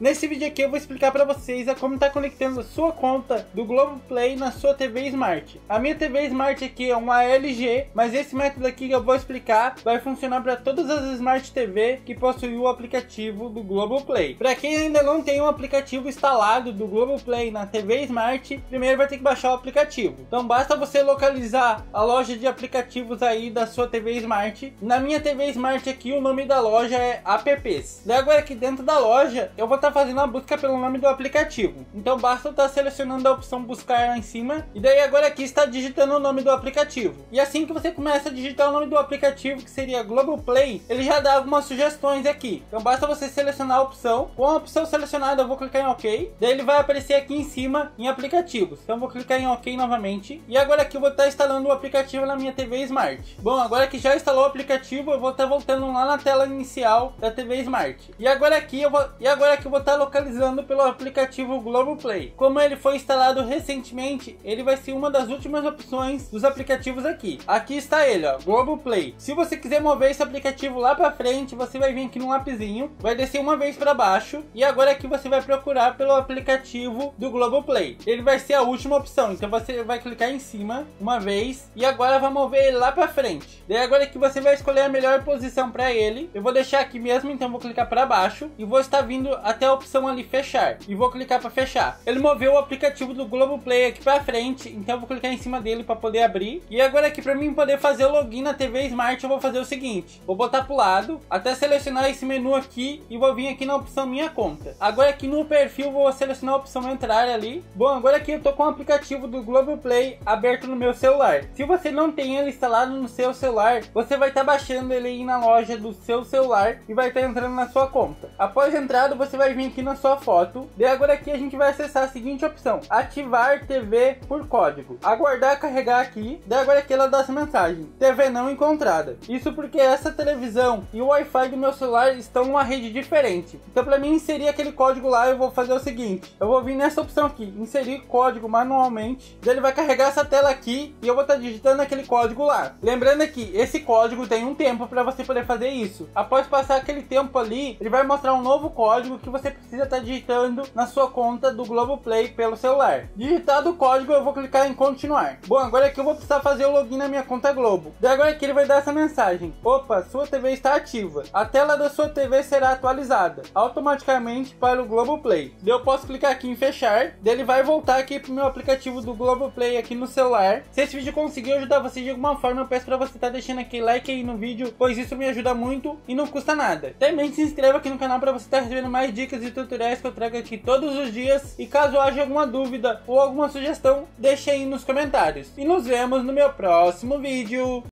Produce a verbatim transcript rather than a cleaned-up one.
Nesse vídeo aqui eu vou explicar para vocês a como tá conectando a sua conta do Globoplay na sua T V Smart. A minha T V Smart aqui é uma L G, mas esse método aqui que eu vou explicar vai funcionar para todas as Smart T V que possuem o aplicativo do Globoplay. Para quem ainda não tem um aplicativo instalado do Globoplay na T V Smart, primeiro vai ter que baixar o aplicativo. Então basta você localizar a loja de aplicativos aí da sua T V Smart. Na minha T V Smart aqui o nome da loja é Apps. Daí agora aqui dentro da loja eu vou estar tá fazendo a busca pelo nome do aplicativo. Então basta estar tá selecionando a opção buscar lá em cima e daí agora aqui está digitando o nome do aplicativo. E assim que você começa a digitar o nome do aplicativo, que seria Globoplay, ele já dá algumas sugestões aqui. Então basta você selecionar a opção. Com a opção selecionada eu vou clicar em OK. Daí ele vai aparecer aqui em cima em aplicativos. Então eu vou clicar em OK novamente. E agora aqui eu vou estar tá instalando o aplicativo na minha T V Smart. Bom, agora que já instalou o aplicativo, eu vou estar tá voltando lá na tela inicial da T V Smart. E agora aqui eu vou, e agora aqui eu vou estar tá localizando pelo aplicativo Globoplay. Como ele foi instalado recentemente, ele vai ser uma das últimas opções dos aplicativos aqui. Aqui está ele, ó, Globoplay. Se você quiser mover esse aplicativo lá para frente, você vai vir aqui no lapisinho, vai descer uma vez para baixo e agora aqui você vai procurar pelo aplicativo do Globoplay. Ele vai ser a última opção, então você vai clicar em cima uma vez e agora vai mover ele lá para frente. Daí agora aqui você vai escolher a melhor posição para ele. Eu vou deixar aqui mesmo, então vou clicar para baixo e vou estar vindo até a opção ali fechar e vou clicar para fechar. Ele moveu o aplicativo do Globoplay aqui para frente, então eu vou clicar em cima dele para poder abrir. E agora aqui para mim poder fazer o login na T V Smart, eu vou fazer o seguinte: vou botar para o lado até selecionar esse menu aqui e vou vir aqui na opção minha conta. Agora aqui no perfil vou selecionar a opção entrar ali. Bom, agora aqui eu tô com o aplicativo do Globoplay aberto no meu celular. Se você não tem ele instalado no seu celular, você vai estar tá baixando ele aí na loja do seu celular e vai estar tá entrando na sua conta. Após a entrada, você vai vir aqui na sua foto. E agora aqui a gente vai acessar a seguinte opção: ativar T V por código. Aguardar carregar aqui. Daí agora aqui ela dá essa mensagem: T V não encontrada. Isso porque essa televisão e o Wi-Fi do meu celular estão em uma rede diferente. Então para mim inserir aquele código lá, eu vou fazer o seguinte: eu vou vir nessa opção aqui, inserir código manualmente. Daí ele vai carregar essa tela aqui e eu vou estar tá digitando aquele código lá. Lembrando aqui, esse código tem um tempo para você poder fazer isso. Após passar aquele tempo ali, ele vai mostrar um novo código que você precisa estar tá digitando na sua conta do Globoplay pelo celular. Digitado o código, eu vou clicar em continuar. Bom, agora aqui eu vou precisar fazer o login na minha conta Globo. Daí agora aqui ele vai dar essa mensagem: opa, sua T V está ativa. A tela da sua T V será atualizada automaticamente para o Globoplay. Daí eu posso clicar aqui em fechar. Daí ele vai voltar aqui pro meu aplicativo do Globoplay aqui no celular. Se esse vídeo conseguiu ajudar você de alguma forma, eu peço para você estar tá deixando aquele like aí no vídeo, pois isso me ajuda muito e não custa nada. Também se inscreva aqui no canal para você estar tá recebendo mais dicas e tutoriais que eu trago aqui todos os dias. E caso haja alguma dúvida ou alguma sugestão, deixe aí nos comentários. E nos vemos no meu próximo vídeo.